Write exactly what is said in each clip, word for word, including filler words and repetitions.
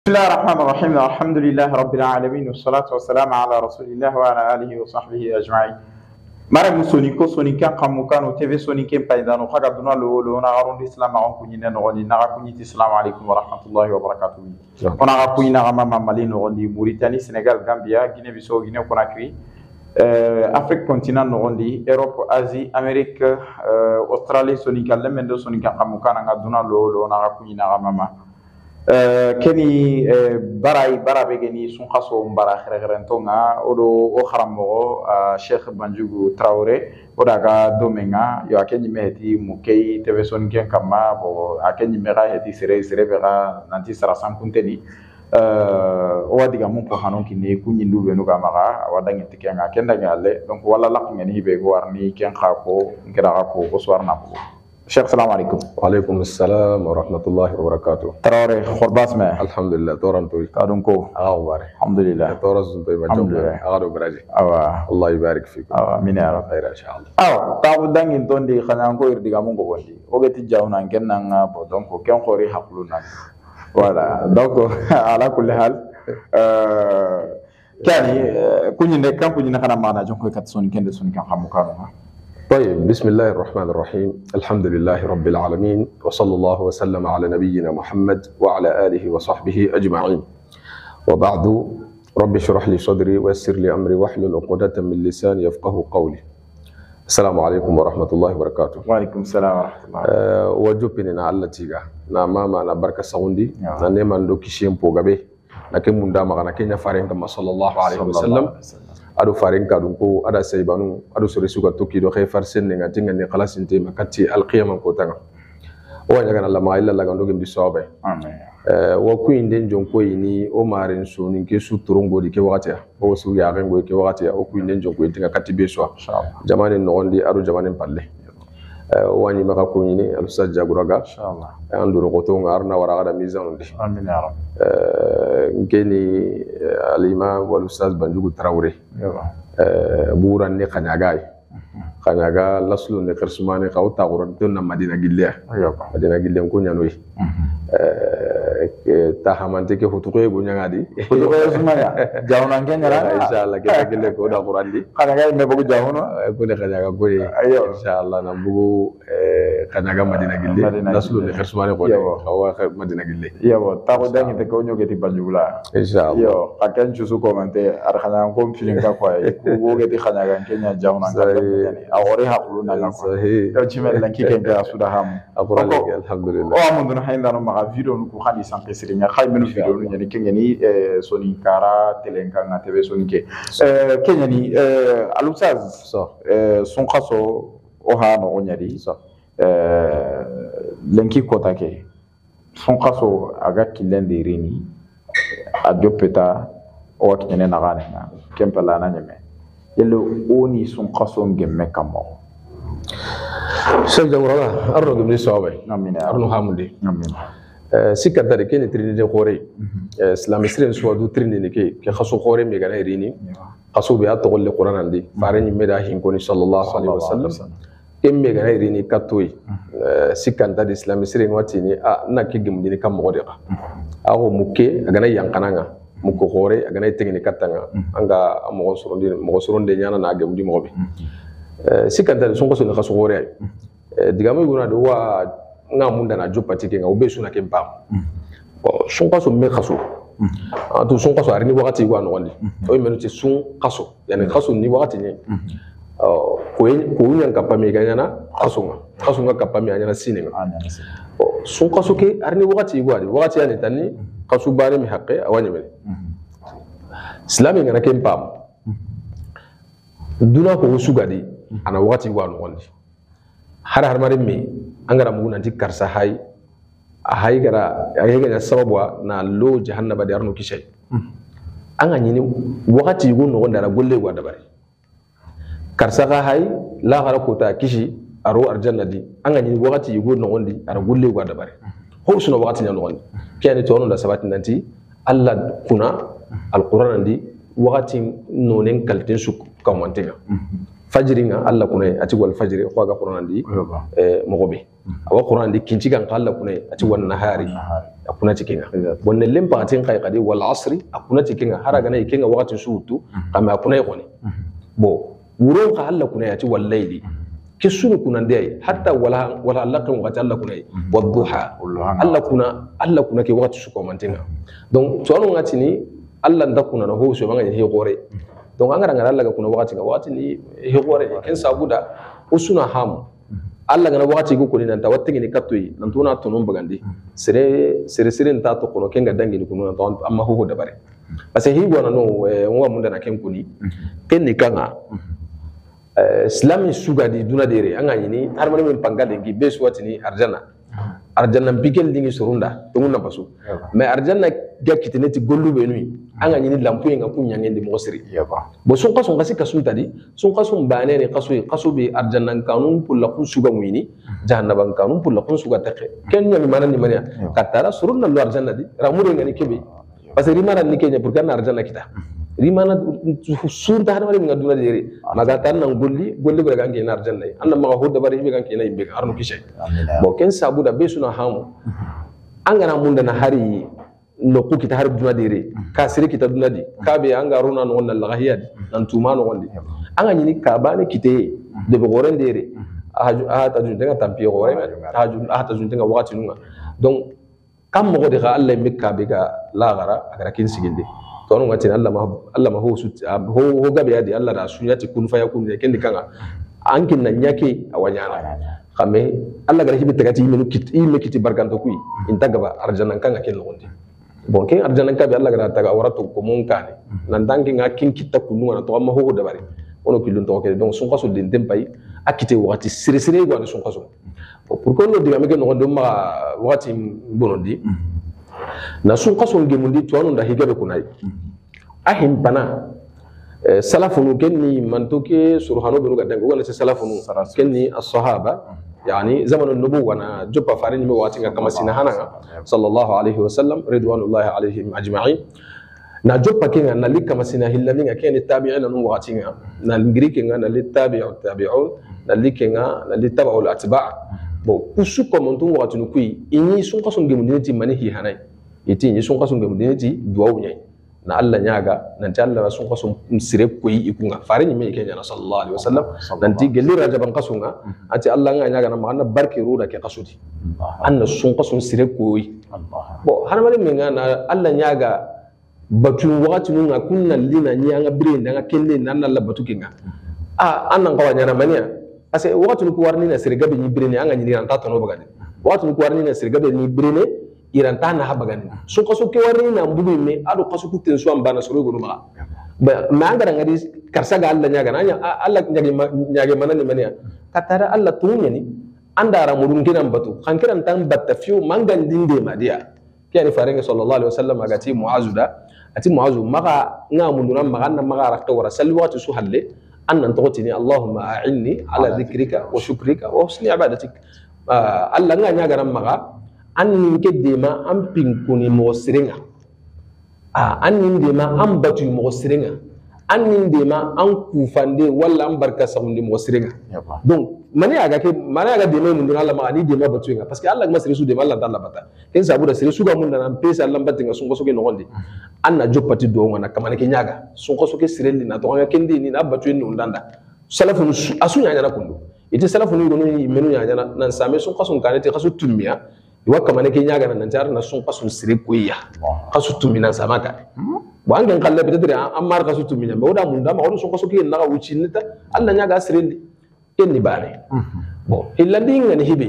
بسم الله الرحمن الرحيم. الحمد لله رب العالمين والصلاة والسلام على رسول الله وعلى آله وصحبه أجمعين. mara musoni ko soni kan kamukano tv soni ken paydano khaga duna lo lo na garundi islam on kunyi ne no ni na kunyi assalamu alaikum wa rahmatullahi wa barakatuh. Ona ga kunyi na ma mali no ni Mauritanie, Sénégal, Gambia, Guinée Bissau, Guinée Conakry, euh Afrique continent no ni Europe, Asie, Amérique, euh Australie soni kan lemendo soni kan kamukana ga duna lo lo na kunyi na mama Uh, keni uh, barai barabe geni sun khaso mbara khrerentonga odo o kharamo uh, Cheikh Banjugu Traoré oda ga domenga yo akeni mehti mukei teveson ken kama bo akeni mera heti sere sere bera nanti sara sankunteni uh, o wadiga mun ko hanon kini kunyi ndube no gamara wadangi tikenga kenda ngale donc wala lakngeni be go warni ken khako ngara ko o swarna ko Cheikh, salam alaikum. Wa alaikum assalam wa rahmatullahi wa barakatuh. Traoré, khorbas me. Alhamdulillah, toran toy. Kadun ko. Aghbar. Alhamdulillah. Toras toy ma jomba. Agado braji. Awa. Allah yubarik fikum. Awa, min ya rab. Khair inshallah. Awa, tabu dangin tondi khana ko irdiga mun ko gondi. O geti jawna kenna nga bo donc ken khori hakluna. Voilà. Donc ala kulli hal euh kani kunyi ne kan kunyi na kana mana jonko kat son kende son kan xamukano. طيب بسم الله الرحمن الرحيم الحمد لله رب العالمين وصلى الله وسلم على نبينا محمد وعلى آله وصحبه أجمعين وبعد رب اشرح لي صدري ويسر لي أمري واحلل عقدة من لساني يفقه قولي. السلام عليكم ورحمة الله وبركاته. وعليكم السلام ورحمة الله. أه وجبنا على تيجا نعم ما نبرك سعودي نعم ندو كشيم بوجبه لكن من دام أنا كنا فارين كما صلى الله عليه وسلم ado farin kadun ko ada saybanu ado sore suka toki do khay farsen ne ngati ngani khalasin te makati alqiyam ko tanga o wanya kana lama illa la gando gimbi sobe amen eh wo ku inden jon ko ini o marin so ni ke su turongo di ke wakati o su ya rengo ke wakati o ku inden jon ko tinga kati be so inshallah jamane no ondi ado jamane palle eh o wani maka ko ni al sajja guraga inshallah anduro ko to ngarna wara da mizan ndi amin ya rab eh ngeni al imam wal ustaz Banjugu Traoré buran ne kanyagai kanyaga laslu ne kersumane ka uta quran to na Madina Gille Madina Gille ko nyanoi eh ta hamante ke hutuko go nyangadi hutuko sumaya jawna ngengara inshallah ke Gille ko da quran di kanyaga me bugu jawno ko ne kanyaga ko inshallah na bugu kanyaga Madina Gille laslu ne kersumane ko wa Madina Gille yo ta ko dangi te ko nyogeti Banjugula inshallah yo akan chusu komante ar khana ko filin ka ko ko geti kanyaga kenya jawna ngani awori hakuluna ngako yo chimel lanki kenga suda ham alhamdulillah o amunduna hayndano ma video ko khani sanke sirinya khaymenu video no nyani kengeni soni kara telenka na tv soni ke kenyani alusaz so son khaso o ha no nyari so lenki kota ke son khaso aga kilende rini adopeta o wakene na gane na kempala na nyeme yelo oni son khaso ngemme kamo Cheikh Jawraga arno gimni sobe amin arno hamundi amin sikka dare ken trinité khore islam islam so du trinité ke ke khaso khore me gana rini khaso bi atqol li qur'an andi farani meda hin koni sallallahu alaihi wasallam ken me gana rini katoi sikka dare islam islam watini a na ke gimni kam mo de awo mukke gana yankananga mukko khore gana tegni katanga anga mo soronde mo soronde nyana na gimdi mo bi sikka dare son ko so khaso khore digamo guna do wa nga munda na jopa tike nga ube suna ke pam bon son kaso me kaso en tout son kaso arini wakati wa no wandi o menu ti son kaso yani kaso ni wakati ni ko ko nya ka pami ga nyana kaso nga kaso nga ka pami nyana sine nga bon son kaso ke arini wakati wa di wakati yani tani kaso bare mi haqqe awani me islami nga na ke pam duna ko sugadi ana wakati wa no wandi har har mare me angara muguna nanti karsa hay hay gara ayega sababu na lo jahannaba da arno kishay anga nyini wakati go no ndara golle go dabari karsa ga hay la gara kota kishi aro arjanna di anga nyini wakati go no ngondi ara golle go dabari ho suno wakati nyano ngondi kiyani to no da sabati nanti alla kuna alquran di wakati no nen kalten su kamantenga fajri nga alla kunay ati wal fajri ko ga qur'an di eh mogobe awa qur'an di kinci kan alla kunay ati wan nahari akuna tikinga bonne lempa tin kai kadi wal asri akuna tikinga haraga na ikinga wakati suutu kama akuna yoni bo wuro ka alla kuna yati wal layli kisunu kuna ndai hatta wala wala laqan wakati alla kuna wadduha alla kuna alla kuna ke wakati suko mantinga donc to anu ngati ni alla ndakuna no ho so banga he gore donc angara ngara alla kuna wakati ga wakati ni he gore ken sabuda usuna hamu alla gana wakati go kuni nanta watte ni katui nantuna tunum bagandi sere sere sere nta to kono kenga dangi ni kunu nanta amma ho ho dabare parce que hi bona no ngwa munda na ken kuni ken ni kanga islami sugadi duna dere anga yini harmani min pangade ngi besu watini arjana arjana bikel dingi surunda tunguna basu mais arjana ga kitineti gollu be nui anga yini lampu nga kunya ngende mo siri bo sun qasun qasi kasun tadi sun qasun bane ni qasu qasu bi arjana kanun pulla kun suga muini jahannaban kanun pulla kun suga take ken nyami manani mania katara surunda lo arjana di ramure ngani kebe parce que rimana ni kenya pour kana arjana kita rimana surta hada mari ngaduna dere maga tan nan golli golli be gangi na arjana anna ma ho dabari be gangi na imbe arno kishay bo ken sabu da besuna hamu angana munda na hari no ku kita har duna dere ka sire kita duna di ka be anga runa no wonna lagahiya nan tuma no wondi anga ni ka bane kite de be goren dere ahaju ahata jun denga tampi gore ahaju ahata jun denga wakati nunga donc kam mo de ga Allah mekka be ga lagara agara kin siginde to non ngati Allah ma Allah ma ho su ho ho gabe yadi Allah da sunyati kun fa yakun de ken dikanga ankin nan nyake awanyana xame Allah gara hibi tagati minu kit i mekiti barganto kuyi inta gaba arjana kanga ken londi bon ken arjana kabe Allah gara taga waratu ko mon kane nan dangi nga kin kitta kunu na to amma ho dabari ono kilun to ke donc sun qaso den tempay akite wati sire sire go na sun qaso pour ko no diga meke no do ma wati bonondi na sun qaso ngemundi to anu nda higabe kunai ahim bana salafunu kenni mantoke surhano benu gadango wala salafunu kenni as-sahaba يعني زمن النبوة أنا جبا فارين مواتين كما سنهانا صلى الله عليه وسلم رضوان الله عليهم أجمعين نجبا كينا نلك كما سنهلنا كين التابعين نواتين نلقريكنا نلتابع التابعون نلكنا نلتابع الأتباع بو كسوكا منتم واتنو كوي إني سونكا سونجي مدينتي منهي هناي يتي إني سونكا سونجي مدينتي دواوني na Allah nyaga nanti Allah sun qasu sire koyi ikunga farini me kenya na sallallahu alaihi wasallam nanti gelli rajaban qasunga ati Allah nga nyaga na manna barke ruda ke qasudi anna sun qasu sire koyi bo hanamale me nga na Allah nyaga batu wakati nunga kunna lina nyanga bire ndanga kelle nanna la batu kinga a annan kawanya na mania ase wakati ku warni na sire gabe ni bire ne anga ni ran tatono bagade wakati ku warni na sire gabe ni bire ne iranta na habagani sun kaso ke warni na mbubi me ado kaso ku tenso ambana soro go ma ba mangara ngadi karsa ga Allah nyaga nanya Allah nyage nyage manani mania katara Allah tunya ni andara mudun kinan batu kan kiran tan batta fiu mangan dinde madiya kiyani farenga sallallahu alaihi wasallam agati muazuda ati muazu maga ngamunduna maganna maga rakta wara salwatu suhalle annan togotini Allahumma a'inni ala dhikrika wa shukrika wa husni ibadatik Allah nga nyaga ram maga annin kedema am pinkuni mo sirenga ah annin dema am batu mo sirenga annin dema an kufande walla am barka samundi mo sirenga donc mani aga ke mani aga dema mun Allah ma ani dema batu nga parce que Allah ma sire dema Allah dalla bata ken sabu da sire suga mun nan pesa Allah batinga sun ko soke no gondi anna joppati do ngana kamane ke nyaga sun ko soke sirendi na to nga kendi ni na batu ni undanda salafu asunya nyana kundu ite salafu ni gonu menu nyana nan same sun ko sun kanete kasu tummiya iwaka manake nyaga na nanjar na sun qasul sire kuya qasu tumina samaka bo angen khalle peut-être ammar qasu tumina be oda munda ma odo sun qasu ke na wuci nita Allah nyaga sire kenni bare bo illandi ngani hibe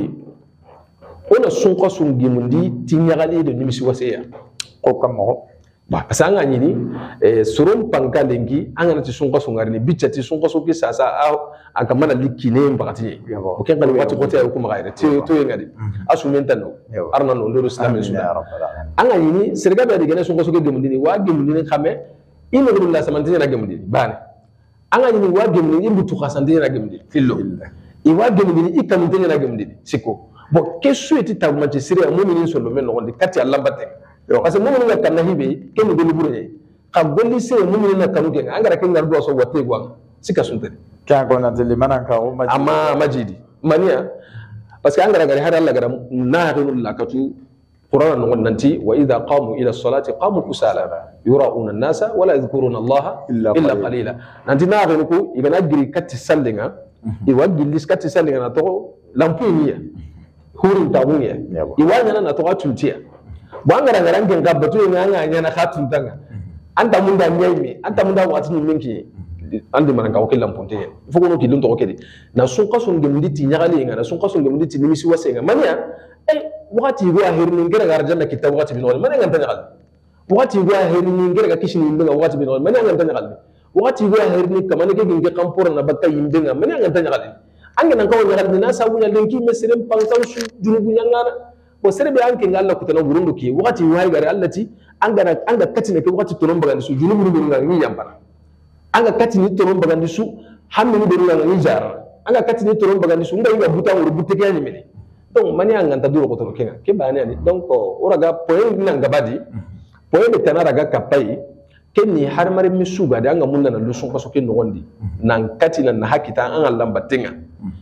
ona sun qasu gimundi tinyagali de nimisi waseya ko kammo ba pasanga nyini e surum pankalengi angana ti sun qasu ngari ni bichati sun qasu ke sasa aka mana likine mbakati o ken kan wati ko tay ko ma gaire ti to ngadi asu mentano arna no ndo islam sunna anga yini serga be de gene sun qasu ke gemundini wa gemundini xame ino dum la samantini na gemundini bane anga yini wa gemundini butu khasantini na gemundini fillo i wa gemundini ikamundini na gemundini siko bo kesu eti tagmati sire mu'minin solo men no ndi kati Allah batte parce que mu'minin ga kan hibe ken goli burne ka goli sire mu'minin na kanu ke angara ken ngar do so watte gwa sika suntere kya gona dele mananka o majidi amma majidi mania parce que angara gari har Allah gara na hanu lakatu قرآن نغننتي وإذا قاموا إلى الصلاة قاموا كسالى يراؤون الناس ولا يذكرون الله إلا, إلا قليلا نانتي ناغنكو إذا نجري كتي سلنا يوجي ليس كتي سلنا نتو لامبينيا هورين تاغونيا يوانا نتو تلتيا بوانغرا غرانجن غابتو يانا يانا خاتم تانغا أنت مندا نيمي أنت مندا واتني منكي andi mananga ko kelam ponte il faut ko no kilum to ko kedi na sun qaso ngemdi ti nyagali nga na sun qaso ngemdi ti nimisi wasenga mania eh wakati go ahirni ngera gar janna kitab wakati bin wal mania ngam tangal wakati go ahirni ngera ga kishin yimbenga wakati bin wal mania ngam tangal wakati go ahirni kamane ke ngi kampura na bakka yimbenga mania ngam tangal anga nan ko nyagal na sabu nya lenki mesrem pangtaw su junubu nyangana ko serbe anke ngalla ko tan burundu ki wakati way gare allati anga anga katina ke wakati tonon bagal su junubu ngi ngi yambana anga kati ni toron bagandi su hamme ni beru nga ni jar anga kati ni toron bagandi su ngai ga buta wor butte ke nyimene donc mani anga ta duro ko to kenga ke bani ani donc oraga point ni nga badi point be tanara ga kapai kenni har mare mi suga da anga munna na lusun ko so ken no gondi nan kati nan na hakita anga lambatenga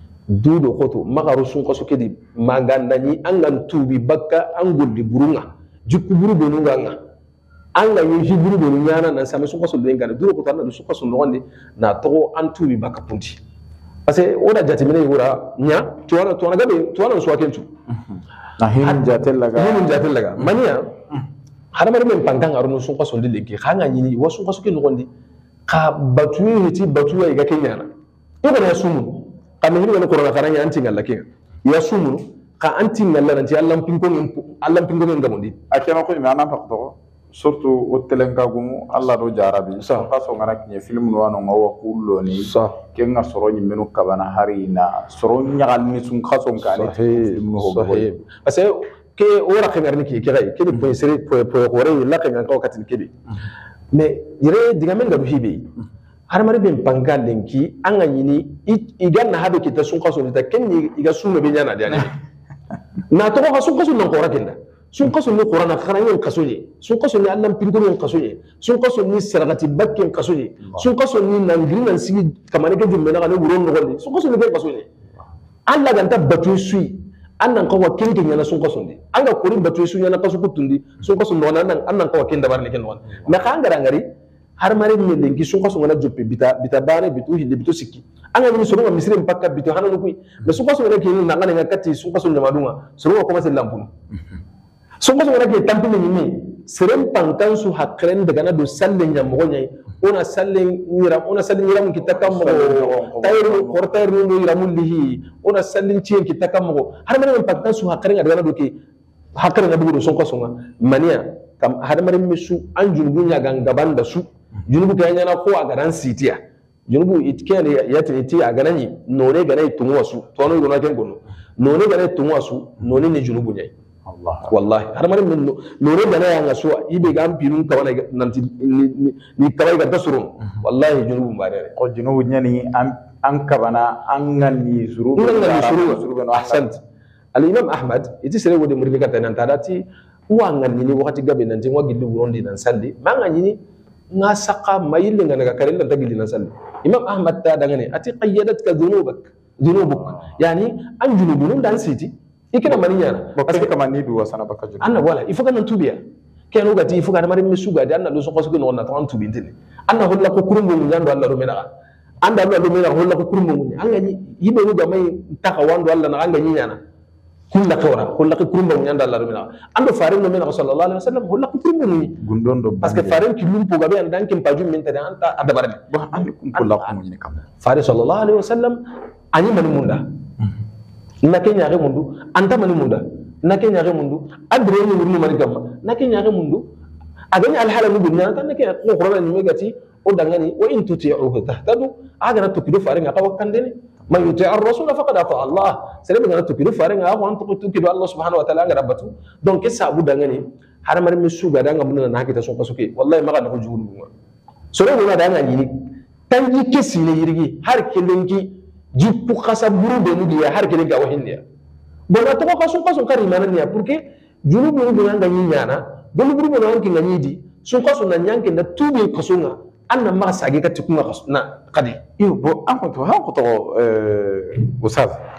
dudo ko to magaru sun ko so kedi maganda ni anga tubi bakka angol di burunga jukku buru be no nga anga yi jiburu be nyana na sama sun kaso lenga duro ko tanna su kaso ngonde na to an tubi baka punti parce que oda jati mene yura nya tuwana tuwana gabe tuwana so akentu na hin jatel laga hin jatel laga mania hada mari men panganga aruno sun kaso lengi khanga nyini wasu kaso ke ngonde ka batu yiti batu ya ga kenyana to ga sumu ka me hin ko na karanya anti ngalla ke ya sumu ka anti ngalla nanti allam pinko allam pinko ngamondi akena ko mi anan fakto surtout o telenka gumu Allah do jarabi sa faso ngana kinye film no wano ngawa kullo ni sa kenga soro ni menu kabana harina soro nyagal ni sun khaso ngani film no go parce que ora khengarni ki kirai kedi point sere point point gore la kenga ko katin kedi mais yire diga men gabu hibe har mari ben pangal lenki anga yini iganna habe kita sun khaso ni ta kenni iga sunno be nyana dani na to ko sun khaso non ko rakenda sun kaso ni qur'ana kharayen kaso ye sun kaso ni allam pingoren kaso ye sun kaso ni saragati bakken kaso ye sun kaso ni nangiri nan sigi kamane ke jumbe na ne wuron no gondi sun kaso ni be kaso ye alla ganta batu sui annan ko wakin kin yana sun kaso ndi anga korin batu sui yana kaso kutundi sun kaso no nan annan ko wakin dabar ne ken non na kangara ngari har mare mi lengi sun kaso ngana joppe bita bita bare bitu hilli bitu sikki anga ni suru misri mpaka bitu hananu kui me sun kaso ngana kin na ngana ngakati sun kaso nyamadunga suru ko mase lampun sun kaso ngana ke tampini ni serem pankan su hakren daga na do sallen nyamgo nyai ona sallen nira ona sallen nira mun kitaka mo tayru kortayru no nira mun lihi ona sallen cien kitaka mo har mare pankan su hakren daga na do ke hakren na bugu sun kaso ngana mania kam har mare misu an junubu nya gangaban da su junubu ta yana ko a garan sitiya junubu itkene ya tiniti a garan yi none ganai tumu wasu to no gona ken gono none ganai tumu wasu none ne junubu nyai Allah wallahi har mari min nore da ya ngaso ibe ga ampinu kawana nanti ni kawai ga tasrun wallahi junubu bare ko junubu nyani an kabana an ngani zuru zuru ahsant al imam ahmad iti sere wode murbe kata nan tadati wa ngani ni wakati gabe nan tin wagi du rondi nan sandi ma ngani ni nga saqa mayille ngana ga karilla tagili nan sandi imam ahmad ta daga ne ati qayyadatka dhunubak dhunubuk yani an junubun dan siti ikina maninya parce que kamani du wasana baka junubu anna wala ifuka nan tubiya kenu gati ifuka mari misuga de anna do so ko so no na tan tubi ndini anna holla ko kurumbu ngando Allah do mena anda Allah do mena holla ko kurumbu ni anga ni yibe no gamay taka wando Allah na anga ni nyana kulla kawra holla ko kurumbu ngando Allah do mena ando farim no mena sallallahu alaihi wasallam holla ko kurumbu ni gundon do parce que farim ki lumpo gabe an dankin pajum min tade anta adabarani ba an kum kulla ko ni kam farim sallallahu alaihi wasallam ani man munda nake nyaare mundu anta mani munda nake nyaare mundu adre ni wurnu mani gamma nake nyaare mundu agani alhala mundu nyanta nake ko qur'an ni megati o dangani wa in tuti'uhu tahtadu aga na tukidu faringa ka wakandene man yuti'u ar-rasul faqad ata Allah sele ngana tukidu faringa ko antu tukidu Allah subhanahu wa ta'ala ngarabatu donc kessa bu dangani har mari misuga danga munna na hakita so kasuke wallahi maga na ko juuru so re wona danga ni tanji kesi ne yirgi har kelenki jippu khasa buru be nudi ya har kele ga wahindiya bona to ko sun kaso kari manan ya porque junubu ndu nga nyi nyana bulu buru bona wanki nga nyidi sun kaso na nyanke na tubi kasunga anna ma sage ka tikunga kasuna kadi yo bo an ko to ha ko to euh usaz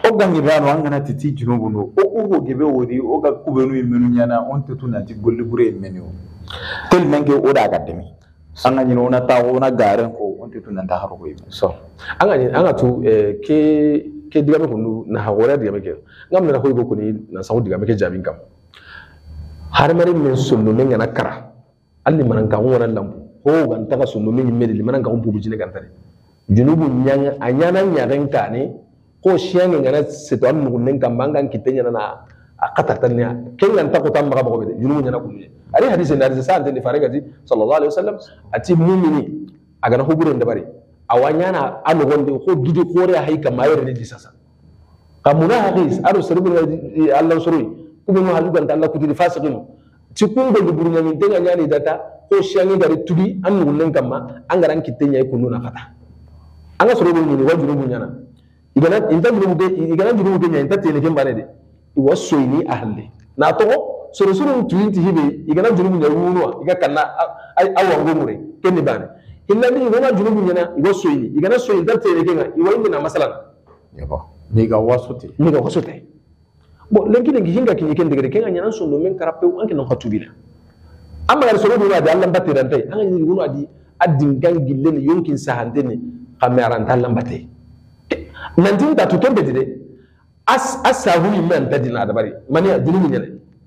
o gangi bano angana titi junubu no o ugo gebe wori o ga kubenu imenu nyana on tetu nanti golli bure imenu tel manke o da gademi anga nyino na tawo na garen ko on tetu nanta haro ko imenu so anga ni anga tu ke ke diga me kunu na hawara diga me ke ngam na ko ko ni na saudi diga me ke jabin kam har mari men sunno men na kara alli manan ka wona lambu ho gan taka sunno men medeli manan ka on bubu jine kan tare junubu nyanga anyana nyagen kane ko shiyange ngana seto an nugunnen kambanga kitenya na akata tanya kengan ta ko tam maka bako bede junubu nyana kunye ari hadisi na hadisi sa ante farega di sallallahu alaihi wasallam ati mu'mini agana hubure ndabari awanyana anu gonde ko gidi kore hayka mayere ni disasa kamuna hadis aru serubu Allah surui kubu no halugan ta Allah kutili fasiqin ti kungo di burunya min tenga nyani data ko shiyange gari tudi an nugunnen kamma angaran kitenya kununa kata anga serubu ni wajunubu nyana igana inta junubu igana junubu de nyanta tele kembane de iwa soyni ahli na to soro soro twenty hibe igana junubu nya wunwa iga kanna ay awango mure kenni bane illa ni igana junubu nyana iwa soyni igana soyni ta tele kenga iwa indi na masalan yabo ni ga wasote ni ga wasote bo lenki lenki hinga kinyi kende gere kenga nyana sondo men karape anke non katubila amma gar soro duna da Allah batte dan tay anga ni gunu adi addin gangille ni yonkin sahandene kamaran tallan batte nanti ta tuton de de as asahu iman tadina da bari mani adini ne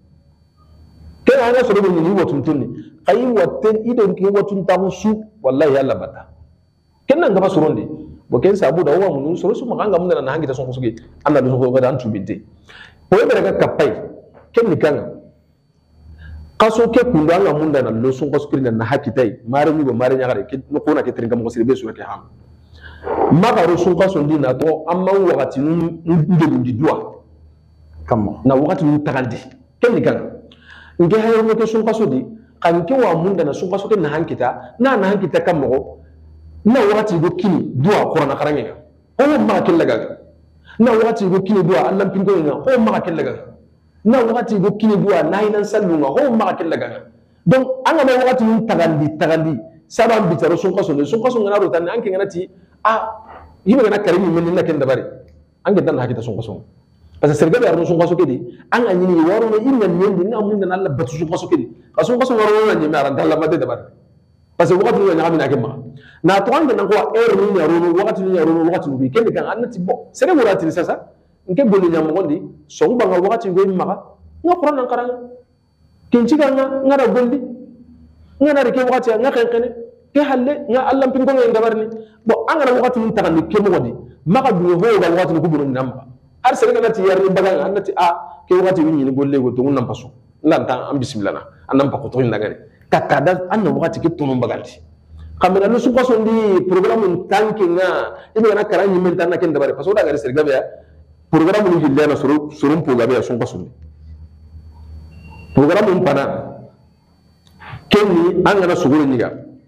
kai ana so do ni wotun tunni kai watten idon ki wotun ta musu wallahi Allah bata kenan gaba suronde bo ken sabu da wa mun so su maganga mun na hangi ta son kusuge Allah da so ko da antu bidde ko be daga kapai ken ni kan kaso ke kunda nga mun da na lo sun kuskuri na hakitai mare ni bo mare nya gare ke no kona ke tringa mo sirbe su ke ham magaro sun kaso ndina to amma wakati ndelu ndidwa kama na wakati mutagandi ken kan nge hayo mo sun kaso di kan ke wa munda na sun kaso ke na hankita na na hankita kamo na wakati go kini dua qur'ana karange ho ma ken laga na wakati go kini dua Allah pingo nga ho ma ken laga na wakati go kini dua na ina sallu nga ho ma ken laga donc anga na wakati mutagandi tagandi saban bitaro sun kaso sun kaso ngana ro tan anke ngana ti ah yibe gana karimi men na ken dabari an gidan hakita sun kaso parce que serga be sun kaso kedi an an yini waro no inna nyendi na mun na Allah batu sun kaso kedi kaso kaso waro na nyima ran dalla mate dabari parce que wakati ni ngami na kema na to an nan ko er ni yaro no wakati ni yaro no wakati bi ken kan annati bo sere murati sasa nke bolu nyam gondi so banga wakati go maka nga qur'an nan karanga kinci kan ngara gondi ngana rike wakati nga kan kene ke halle nga Allah pingo ngi dabarni bo angara wakati mun tagandi ke mo wadi maka du ho ga wakati ko buru nam ar sere ngana ti yarni baga annati a ke wakati wi ni golle go to nam paso lanta am bismillah na annam pa ko to ndagari takada anna wakati ke to baganti kamera no su ko so ndi programme tanki nga ibe na karanyi men tan na ken dabari paso daga sere gabe programme ni hille na suru surun po gabe sun ko so programme mun pana kenni angana suguru niga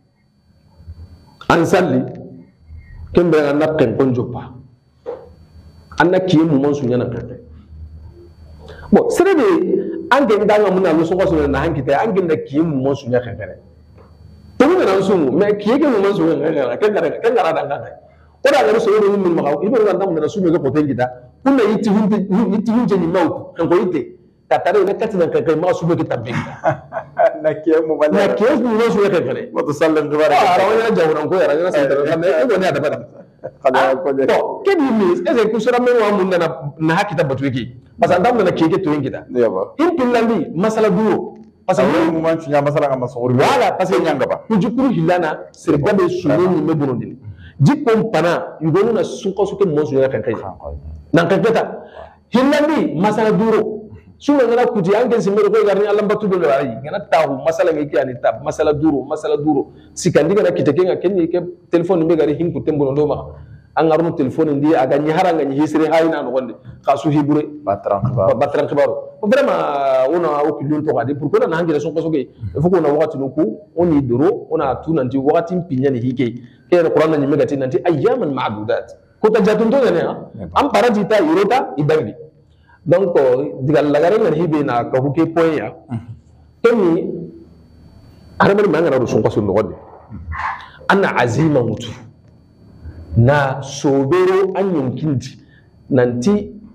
an salli ken be anna ken konjopa anna kiye mu mon sunya na kete bo serebe an gen danga mun na lo so ko so na hanki ta an gen da kiye mu mon sunya kete to mun na so me kiye ke mu mon sunya na ken gara ken gara danga ta o da ga so do mun ma ibo ran dam na su me ko poten gida kunna yiti hunti yiti hunje ni maut kan ko yite ta tare ne katina kan kai ma su be kitabbe na kiye mu bala na kiye mu mon sunya kete wato sallan dubara ah rawanya jawran ko yara na santar ne ko ne da bada kada ko de to kedi mi ese ku sura men wa mun na na hakita batu yake parce que na keke to yingita yaba in pinlandi masala duro parce que mu man cinya masala ngam so wala parce que nyanga ba ku jukuru hilana serga be sunni me bonondini jikko pana yugonu na sunko suke mo sunya kan kai nan kan keta hilandi masala duro suma ngana kuti angen simero ko garni Allah batu do lari ngana tahu masala ngi kiani tab masala duro masala duro sikandi ngana kiteke nga kenni ke telephone be gari hinku tembo ndo ma an garu telephone ndi aga nyi haranga nyi hisri hayna no gonde khasu hibure batran khibaro batran khibaro vraiment ona o kilon to gadi pour ko na hangira son ko soge faut ko na wakati no ku oni duro ona tunanti wakati pinyani hike ke Qur'an na nyi megati nanti ayyaman ma'dudat ko ta jatun to ne am paradita irota ibangi donc digal lagare ngar hibe na ka huke point ya kemi arabal mangara rusun ko sun godde anna azima mutu na sobero an yankindi nanti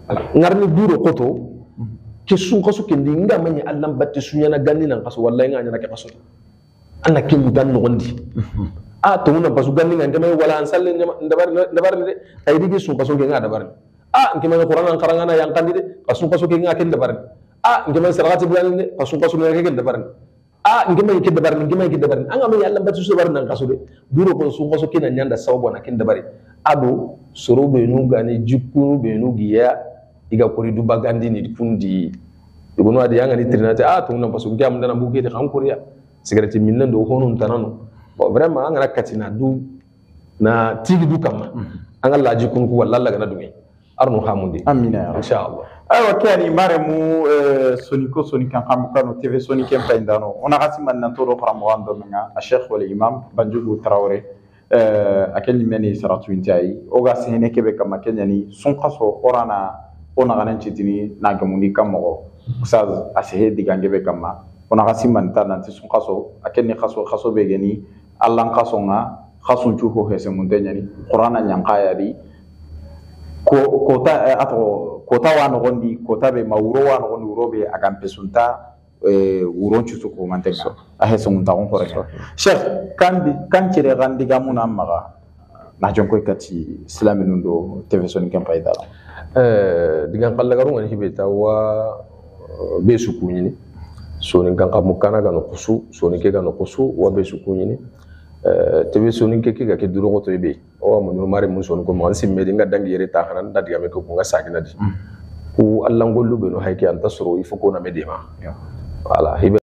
ngarni duro koto ke sun kaso kendi nga manya Allah batte sunya na ganni nan kaso wallahi nga nyana ke kaso anna kin gan no gondi a to mun basu ganni nga ngame wala an salle ndabar ndabar de ay digi sun kaso ke nga dabar a ngame qur'an an qarangana yang kandi de kaso kaso ke nga ken dabar a ngame sarati bulan de kaso kaso nga ke dabar a ngame ke dabar ngame ke dabar an ngame Allah batte su dabar nan kaso de duro ko sun kaso ke nan nyanda sababu na ken dabar ado soro be nu gani jikku be nu giya iga kori duba gandi ni kundi igono adi yanga ni trinate a to na pasu ngam dana buke de kan koriya sigarati minna do hono tanano bo vraiment anga katina du na tigi du kama anga laji kun ku walla laga na dumi arno hamundi amina inshallah aywa kani mare mu soniko sonikan kam kanu tv soniken paindano ona hasiman nan to do faramo ando nga a sheikh wal imam banjugu traore akel meni saratu intai oga sene kebe kama kenyani sun qaso orana ona ganan citini na gamundi kammo ustaz asehe digangebe kama ona gasiman tan nanti sun qaso akenni qaso qaso be geni allan qaso nga qaso chuho hese muntanyani qur'ana nyankaya di ko kota ato kota wano gondi kota be mawuro wano gondi urobe agam pesunta wuron chutu ko mantenga ahese munta on korek sheikh kandi kancire gandi gamuna maga na jonko kati islamin ndo tv soni kan fayda eh digan kala garu ngani hibeta wa be sukunyini soni kan kam kana ga no kusu soni ke ga no kusu wa be sukunyini eh tv soni ke ke ga ke duro goto be o mo no mare mun soni ko mo ansi me dinga dangi yere ta hanan da diga me ko nga sakina di ku Allah ngollu be no hayki an tasro ifo ko na medema wala